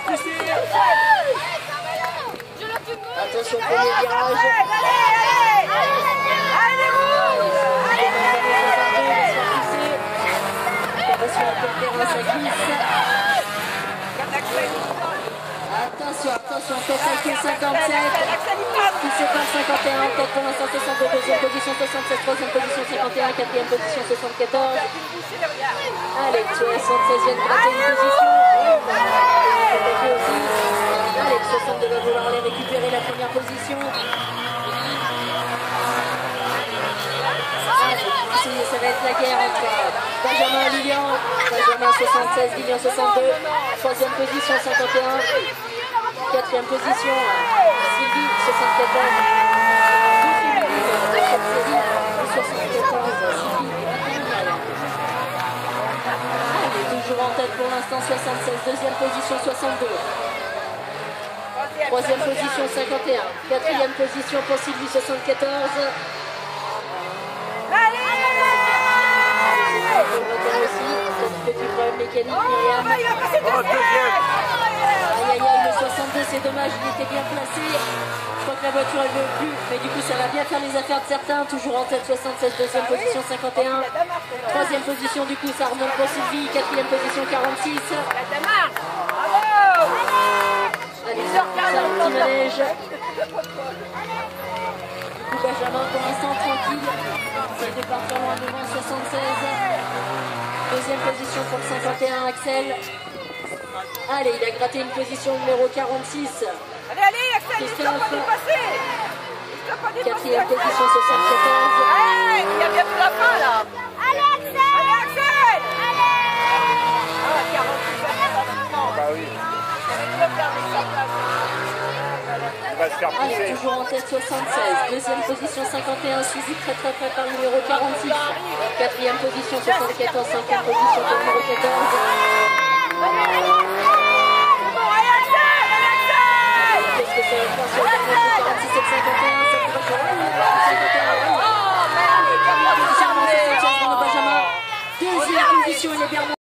Attention, premier virage. Attention, calcul 57, qui sépare 51, encore pour l'instant 62, deuxième position 76, troisième position 51, quatrième position 74. Alex, 76 vient de gratter une position. Alex, 62 va vouloir aller récupérer la première position. Ça va être la guerre entre Benjamin et Lilian. Benjamin 76, Lilian 62. Troisième position 51. Quatrième position Sylvie 74. Elle est toujours en tête pour l'instant 76. Deuxième position 62. Troisième position 51. Quatrième position pour Sylvie 74. Petit problème mécanique, Myriam. Aïe aïe aïe, le 62 c'est dommage, il était bien placé. Je crois que la voiture elle veut plus, mais du coup ça va bien faire les affaires de certains. Toujours en tête 76, deuxième position 51. Troisième position du coup ça remonte pour Sylvie. Quatrième position 46. Allez, ça un petit manège. Du coup Benjamin pour l'instant tranquille. C'est de partir loin devant 76. Deuxième position pour 51 Axel. Allez, il a gratté une position numéro 46. Allez, Axel, il ne pas dépasser. Quatrième position 74. Hey, il y a bientôt la fin là. Allez, Axel. Allez, Axel. Allez. 46. Bah oui. Il va se faire Allez, pousser. toujours en tête 76. Deuxième position 51, suivi très près par le numéro 46. Quatrième position 74. Cinquième position pour le numéro 14. Qu'est-ce que ça va faire sur le dernier 46 et 51? Ça pourrait faire 51. Allez, Benjamin. Deuxième position, il est bien